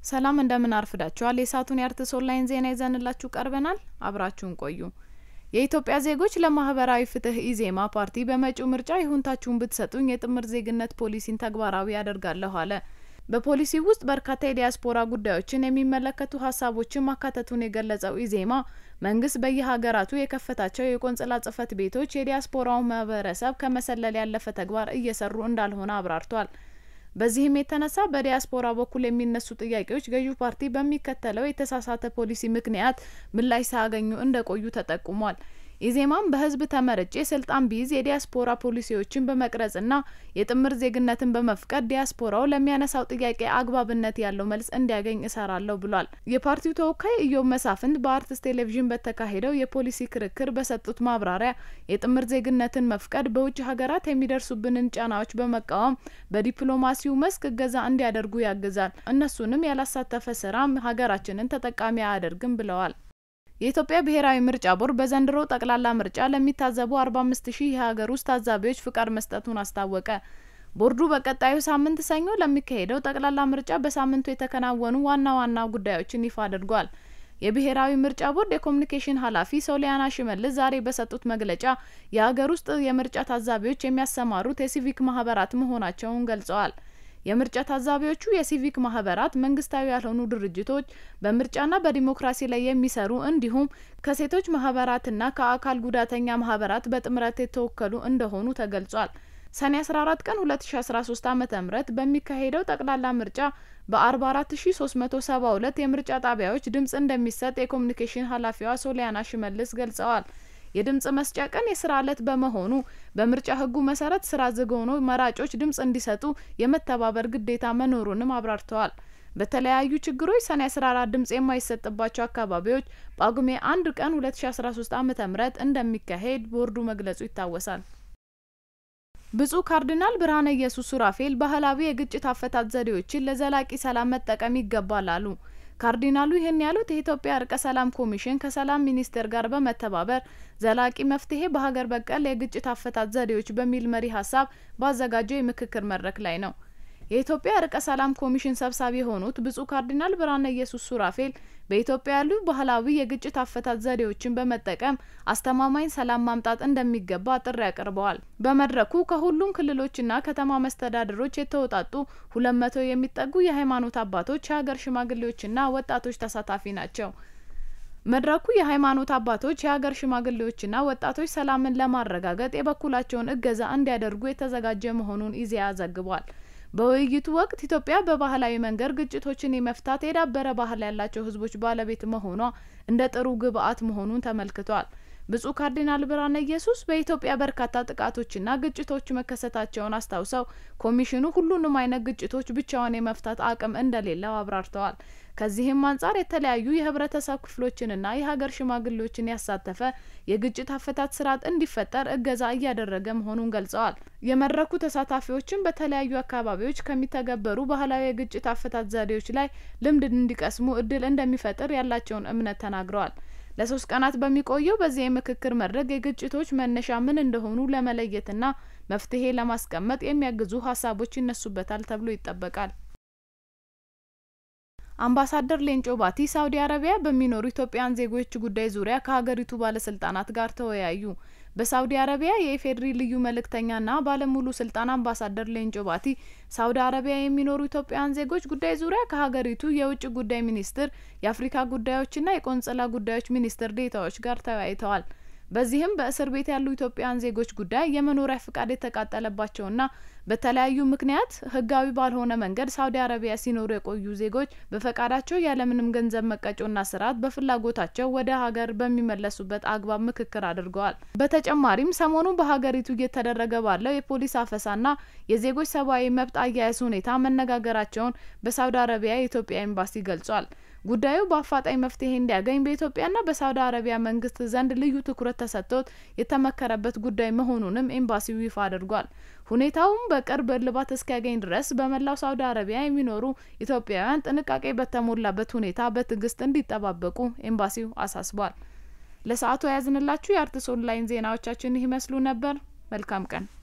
ሰላም እንደምን አርፍዳችኋል። የሳቱን ያርትስ ኦንላይን ዜና ይዘንላችሁ ቀርበናል። አብራችሁን ቆዩ። የኢትዮጵያ ዜጎች ለማህበራዊ ፍትህ ኢዜማ ፓርቲ በመጪው ምርጫ ይሁንታችሁን ብትሰጡኝ የጥምር ዜግነት ፖሊሲን ተግባራዊ ያደርጋለሁ አለ። በፖሊሲው ውስጥ በርካታ የዲያስፖራ ጉዳዮችን የሚመለከቱ ሀሳቦችን ማካተቱን የገለጸው ኢዜማ መንግስት በየሀገራቱ የከፈታቸው የቆንጽላ ጽህፈት ቤቶች የዲያስፖራው ማህበረሰብ ከመሰለል ያለፈ ተግባር እየሰሩ እንዳልሆነ አብራርቷል። በዚህም የተነሳ በዲያስፖራ በኩል የሚነሱ ጥያቄዎች ገዢው ፓርቲ በሚከተለው የተሳሳተ ፖሊሲ ምክንያት ምላሽ ሳያገኙ እንደቆዩ ተጠቁሟል። ኢዜማም በህዝብ ተመርጬ ስልጣን ቢይዝ የዲያስፖራ ፖሊሲዎችን በመቅረጽና የጥምር ዜግነትን በመፍቀድ ዲያስፖራው ለሚያነሳው ጥያቄ አግባብነት ያለው መልስ እንዲያገኝ እሰራለሁ ብሏል። የፓርቲው ተወካይ ኢዮብ መሳፍንት በአርትስ ቴሌቪዥን በተካሄደው የፖሊሲ ክርክር በሰጡት ማብራሪያ የጥምር ዜግነትን መፍቀድ በውጭ ሀገራት የሚደርሱብንን ጫናዎች በመቃወም በዲፕሎማሲው መስክ እገዛ እንዲያደርጉ ያግዛል። እነሱንም ያላሳተፈ ስራም ሀገራችንን ተጠቃሚ አያደርግም ብለዋል። የኢትዮጵያ ብሔራዊ ምርጫ ቦርድ በዘንድሮ ጠቅላላ ምርጫ ለሚታዘቡ 45000 የሀገር ውስጥ ታዛቢዎች ፍቃድ መስጠቱን አስታወቀ። ቦርዱ በቀጣዩ ሳምንት ሰኞ ለሚካሄደው ጠቅላላ ምርጫ በሳምንቱ የተከናወኑ ዋና ጉዳዮችን ይፋ አድርጓል። የብሔራዊ ምርጫ ቦርድ የኮሙኒኬሽን ኃላፊ ሶሊያና ሽመልስ ዛሬ በሰጡት መግለጫ የሀገር ውስጥ የምርጫ ታዛቢዎች የሚያሰማሩት የሲቪክ ማህበራት መሆናቸውን ገልጸዋል። የምርጫ ታዛቢዎቹ የሲቪክ ማህበራት፣ መንግስታዊ ያልሆኑ ድርጅቶች፣ በምርጫና በዲሞክራሲ ላይ የሚሰሩ እንዲሁም ከሴቶች ማህበራትና ከአካል ጉዳተኛ ማህበራት በጥምረት የተወከሉ እንደሆኑ ተገልጿል። ሰኔ 14 ቀን 2013 ዓ.ም በሚካሄደው ጠቅላላ ምርጫ በ44372 የምርጫ ጣቢያዎች ድምጽ እንደሚሰጥ የኮሙኒኬሽን ኃላፊዋ ሶሊያና ሽመልስ ገልጸዋል። የድምጽ መስጫ ቀን የስራ ዕለት በመሆኑ በምርጫ ህጉ መሰረት ስራ ዝግ ሆኖ መራጮች ድምጽ እንዲሰጡ የመተባበር ግዴታ መኖሩንም አብራርተዋል። በተለያዩ ችግሮች ሰኔ 14 ድምጽ የማይሰጥባቸው አካባቢዎች ጳጉሜ 1 ቀን 2013 ዓ.ም እንደሚካሄድ ቦርዱ መግለጹ ይታወሳል። ብፁዕ ካርዲናል ብርሃነ ኢየሱስ ሱራፌል ባህላዊ የግጭት አፈታት ዘዴዎችን ለዘላቂ ሰላም መጠቀም ይገባል አሉ። ካርዲናሉ ይህን ያሉት የኢትዮጵያ እርቀ ሰላም ኮሚሽን ከሰላም ሚኒስቴር ጋር በመተባበር ዘላቂ መፍትሄ በሀገር በቀል የግጭት አፈታት ዘዴዎች በሚል መሪ ሀሳብ ባዘጋጀው የምክክር መድረክ ላይ ነው። የኢትዮጵያ እርቀ ሰላም ኮሚሽን ሰብሳቢ የሆኑት ብፁዕ ካርዲናል ብርሃነ ኢየሱስ ሱራፌል በኢትዮጵያ ያሉ ባህላዊ የግጭት አፈታት ዘዴዎችን በመጠቀም አስተማማኝ ሰላም ማምጣት እንደሚገባ ጥሪ አቅርበዋል። በመድረኩ ከሁሉም ክልሎችና ከተማ መስተዳድሮች የተውጣጡ 200 የሚጠጉ የሃይማኖት አባቶች፣ የሀገር ሽማግሌዎችና ወጣቶች ተሳታፊ ናቸው። መድረኩ የሃይማኖት አባቶች፣ የሀገር ሽማግሌዎችና ወጣቶች ሰላምን ለማረጋገጥ የበኩላቸውን እገዛ እንዲያደርጉ የተዘጋጀ መሆኑን ኢዜአ ዘግቧል። በውይይቱ ወቅት ኢትዮጵያ በባህላዊ መንገድ ግጭቶችን የመፍታት የዳበረ ባህል ያላቸው ህዝቦች ባለቤት መሆኗ እንደ ጥሩ ግብአት መሆኑን ተመልክቷል። ብፁዕ ካርዲናል ብርሃነ ኢየሱስ በኢትዮጵያ በርካታ ጥቃቶችና ግጭቶች መከሰታቸውን አስታውሰው ኮሚሽኑ ሁሉንም አይነት ግጭቶች ብቻውን የመፍታት አቅም እንደሌለው አብራርተዋል። ከዚህም አንጻር የተለያዩ የህብረተሰብ ክፍሎችንና የሀገር ሽማግሌዎችን ያሳተፈ የግጭት አፈታት ስርዓት እንዲፈጠር እገዛ እያደረገ መሆኑን ገልጸዋል። የመድረኩ ተሳታፊዎችን በተለያዩ አካባቢዎች ከሚተገበሩ ባህላዊ የግጭት አፈታት ዘዴዎች ላይ ልምድ እንዲቀስሙ እድል እንደሚፈጥር ያላቸውን እምነት ተናግረዋል። ለ3 ቀናት በሚቆየው በዚህ የምክክር መድረክ የግጭቶች መነሻ ምን እንደሆኑ ለመለየትና መፍትሄ ለማስቀመጥ የሚያግዙ ሀሳቦች ይነሱበታል ተብሎ ይጠበቃል። አምባሳደር ሌንጮ ባቲ ሳውዲ አረቢያ በሚኖሩ ኢትዮጵያውያን ዜጎች ጉዳይ ዙሪያ ከሀገሪቱ ባለስልጣናት ጋር ተወያዩ። በሳውዲ አረቢያ የኢፌድሪ ልዩ መልእክተኛና ባለሙሉ ስልጣን አምባሳደር ሌንጮ ባቲ ሳውዲ አረቢያ የሚኖሩ ኢትዮጵያውያን ዜጎች ጉዳይ ዙሪያ ከሀገሪቱ የውጭ ጉዳይ ሚኒስትር፣ የአፍሪካ ጉዳዮችና የቆንጽላ ጉዳዮች ሚኒስትር ዴታዎች ጋር ተወያይተዋል። በዚህም በእስር ቤት ያሉ ኢትዮጵያውያን ዜጎች ጉዳይ፣ የመኖሪያ ፍቃድ የተቃጠለባቸውና በተለያዩ ምክንያት ህጋዊ ባልሆነ መንገድ ሳውዲ አረቢያ ሲኖሩ የቆዩ ዜጎች በፈቃዳቸው ያለምንም ገንዘብ መቀጮና ስርዓት በፍላጎታቸው ወደ ሀገር በሚመለሱበት አግባብ ምክክር አድርገዋል። በተጨማሪም ሰሞኑን በሀገሪቱ እየተደረገ ባለው የፖሊስ አፈሳና የዜጎች ሰብአዊ መብት አያያዝ ሁኔታ መነጋገራቸውን በሳውዲ አረቢያ የኢትዮጵያ ኤምባሲ ገልጿል። ጉዳዩ በአፋጣኝ መፍትሄ እንዲያገኝ በኢትዮጵያና በሳውዲ አረቢያ መንግስት ዘንድ ልዩ ትኩረት ተሰጥቶት የተመከረበት ጉዳይ መሆኑንም ኤምባሲው ይፋ አድርጓል። ሁኔታውም በቅርብ እልባት እስኪያገኝ ድረስ በመላው ሳውዲ አረቢያ የሚኖሩ ኢትዮጵያውያን ጥንቃቄ በተሞላበት ሁኔታ በትዕግስት እንዲጠባበቁ ኤምባሲው አሳስቧል። ለሰዓቱ ያዝንላችሁ የአርትስ ኦንላይን ዜናዎቻችን ይመስሉ ነበር። መልካም ቀን።